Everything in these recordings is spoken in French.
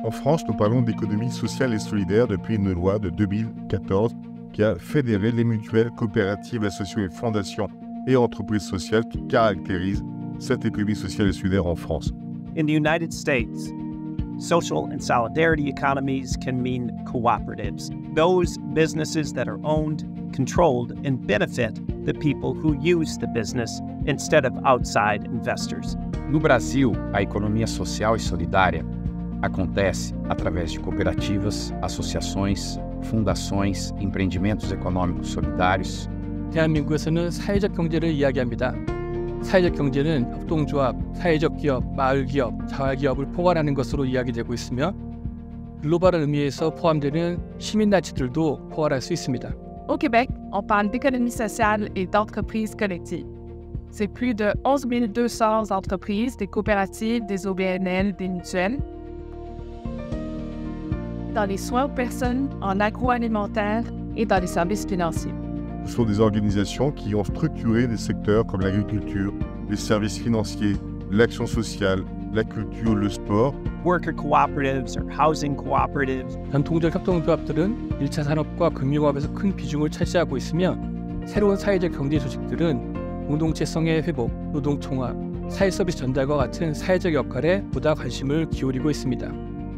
En France, nous parlons d'économie sociale et solidaire depuis une loi de 2014 qui a fédéré les mutuelles, coopératives, associations et fondations et entreprises sociales qui caractérisent cette économie sociale et solidaire en France. In the United States, social and solidarity economies can mean cooperatives, those businesses that are owned, controlled, and benefit the people who use the business instead of outside investors. No Brasil, a economia social e solidária acontece através de cooperativas, associações, fundações, empreendimentos econômicos solidários. 대한민국에서는 사회적 경제를 이야기합니다. 사회적 경제는 협동조합, 사회적 기업, 마을기업, 자활기업을 포괄하는 것으로 이야기되고 있으며 글로벌한 의미에서 포함되는 시민단체들도 포괄할 수 있습니다. Au Québec, on parle d'économie sociale et d'entreprise collective. C'est plus de 11 200 entreprises, des coopératives, des OBNL, des mutuelles. Dans les soins aux personnes, en agroalimentaire et dans les services financiers. Ce sont des organisations qui ont structuré des secteurs comme l'agriculture, les services financiers, l'action sociale, la culture, le sport. Worker cooperatives or housing cooperatives. 전통적 협동조합들은 1차 산업과 금융업에서 큰 비중을 차지하고 있으며 새로운 사회적 경제 조직들은 공동체성의 회복, 노동총합, 사회서비스 전달과 같은 사회적 역할에 보다 관심을 기울이고 있습니다.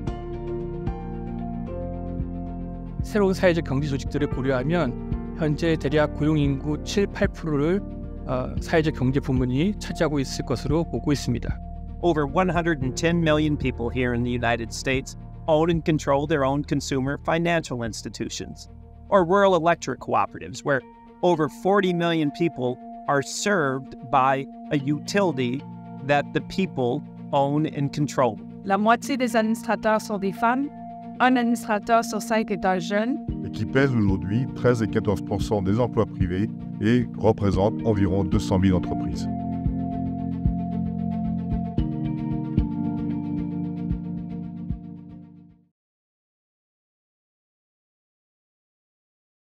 새로운 사회적 경제 조직들을 고려하면 현재 대략 고용인구 7-8%를 사회적 경제 부문이 차지하고 있을 것으로 보고 있습니다. Over 110 million people here in the United States own and control their own consumer financial institutions, or rural electric cooperatives, where over 40 million people are served by a utility that the people own and control. La moitié des administrateurs sont des femmes. Un administrateur sur 5 est un jeune. Et qui pèse aujourd'hui 13 et 14% des emplois privés et représente environ 200 000 entreprises.